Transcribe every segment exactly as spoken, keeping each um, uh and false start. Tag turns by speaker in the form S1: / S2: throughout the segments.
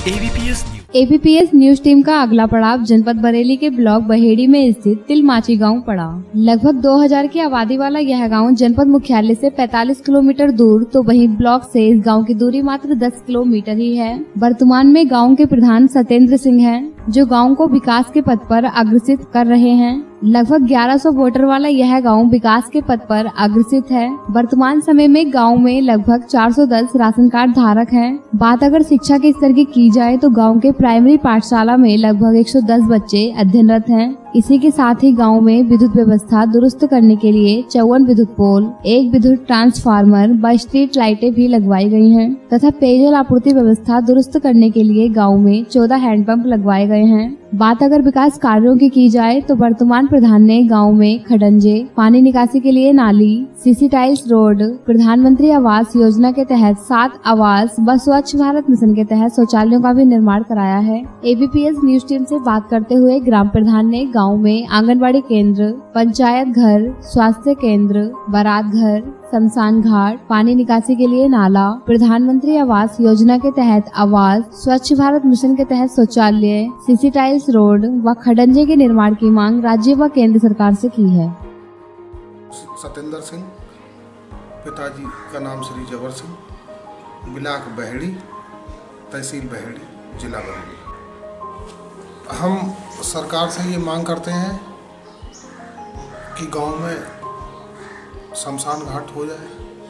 S1: ABPS
S2: ABPS news team का अगला पड़ाव जनपद बरेली के ब्लॉक बहेड़ी में स्थित तिलमाची गांव पड़ा। लगभग दो हज़ार की आबादी वाला यह गांव जनपद मुख्यालय से पैंतालीस किलोमीटर दूर, तो वहीं ब्लॉक से इस गांव की दूरी मात्र दस किलोमीटर ही है। वर्तमान में गांव के प्रधान सतेंद्र सिंह हैं, जो गांव को विकास के पथ पर अग्रसित कर रहे हैं। लगभग ग्यारह सौ वोटर वाला यह गांव विकास के पथ पर अग्रसित है। वर्तमान समय में गांव में लगभग चार सौ दस राशन कार्ड धारक हैं। बात अगर शिक्षा के स्तर की की जाए तो गांव के प्राइमरी पाठशाला में लगभग एक सौ दस बच्चे अध्ययनरत हैं। इसी के साथ ही गांव में विद्युत व्यवस्था दुरुस्त करने के लिए चौवन विद्युत पोल, एक विद्युत ट्रांसफार्मर व स्ट्रीट लाइटें भी लगवाई गई हैं तथा पेयजल आपूर्ति व्यवस्था दुरुस्त करने के लिए गांव में चौदह हैंडपंप लगवाए गए हैं। बात अगर विकास कार्यों की की जाए तो वर्तमान प्रधान ने गांव में खडंजे, पानी निकासी के लिए नाली, सीसी टाइल्स रोड, प्रधानमंत्री आवास योजना के तहत सात आवास व स्वच्छ भारत मिशन के तहत शौचालयों का भी निर्माण कराया है। एबीपीएस न्यूज टीम से बात करते हुए ग्राम प्रधान ने गांव में आंगनबाड़ी केंद्र, पंचायत घर, स्वास्थ्य केंद्र, बारात घर, शमशान घाट, पानी निकासी के लिए नाला, प्रधानमंत्री आवास योजना के तहत आवास, स्वच्छ भारत मिशन के तहत शौचालय, सीसी टाइल्स रोड व खडंजे के निर्माण की मांग राज्य व केंद्र सरकार से की है।
S3: सतेंद्र सिंह, पिताजी का नाम श्री जबर सिंह, ब्लॉक बहेड़ी, तहसील बहेड़ी, जिला बरेली। हम सरकार से ये मांग करते हैं कि गांव में शमशान घाट हो जाए,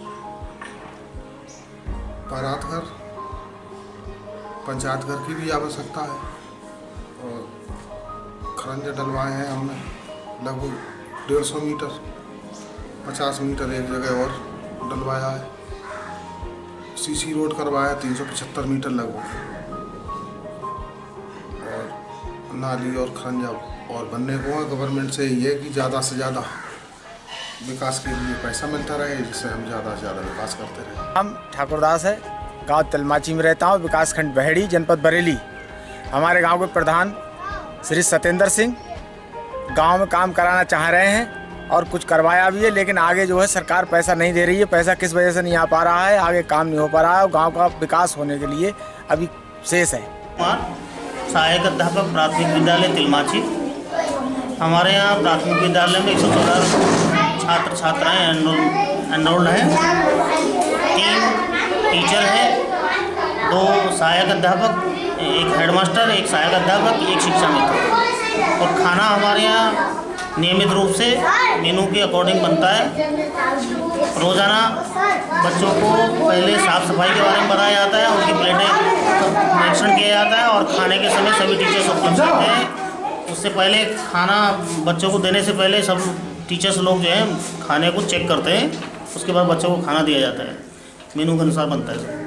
S3: बारात घर, पंचायत घर की भी आवश्यकता है और खरंजे डलवाए हैं हमने लगभग डेढ़ सौ मीटर, पचास मीटर एक जगह और डलवाया है। सीसी रोड करवाया तीन सौ पचहत्तर मीटर लगभग, और नाली और खरंजा और बनने को है। गवर्नमेंट से ये कि ज़्यादा से ज़्यादा विकास के लिए पैसा मिलता रहे, जिससे हम ज़्यादा से ज़्यादा विकास करते रहे।
S4: हम ठाकुरदास है, गांव तिलमाची में रहता हूँ, विकास खंड बहेड़ी, जनपद बरेली। हमारे गांव के प्रधान श्री सतेंद्र सिंह गांव में काम कराना चाह रहे हैं और कुछ करवाया भी है, लेकिन आगे जो है सरकार पैसा नहीं दे रही है। पैसा किस वजह से नहीं आ पा रहा है, आगे काम नहीं हो पा रहा है और गाँव का विकास होने के लिए अभी शेष है।
S5: सहायक अध्यापक प्राथमिक विद्यालय तिलमाची। हमारे यहाँ प्राथमिक विद्यालय में एक सौ चौदह छात्र छात्राएँ एनरोल्ड हैं। तीन टीचर हैं, दो सहायक अध्यापक, एक हेडमास्टर, एक सहायक अध्यापक, एक शिक्षा मित्र। और खाना हमारे यहाँ नियमित रूप से मेनू के अकॉर्डिंग बनता है। रोज़ाना बच्चों को पहले साफ़ सफाई के बारे में बताया जाता है, उनकी प्लेटें निरीक्षण किया जाता है और खाने के समय सभी टीचर्स उपस्थित रहते हैं। उससे पहले खाना बच्चों को देने से पहले सब टीचर्स लोग जो हैं खाने को चेक करते हैं, उसके बाद बच्चों को खाना दिया जाता है, मेनू के अनुसार बनता है।